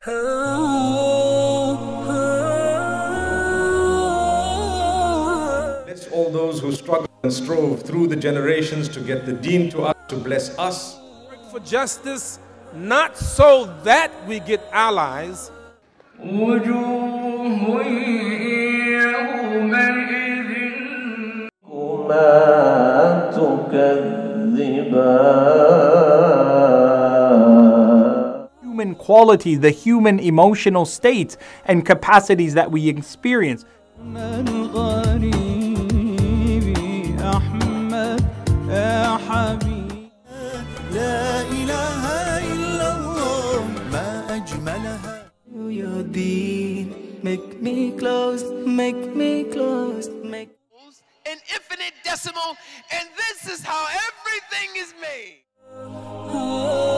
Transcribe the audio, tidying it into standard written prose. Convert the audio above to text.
Bless all those who struggled and strove through the generations to get the deen to us, to bless us. Work for justice, not so that we get allies. Human quality, the human emotional states and capacities that we experience. Make me close, make me close, make an infinite decimal, and this is how everything is made.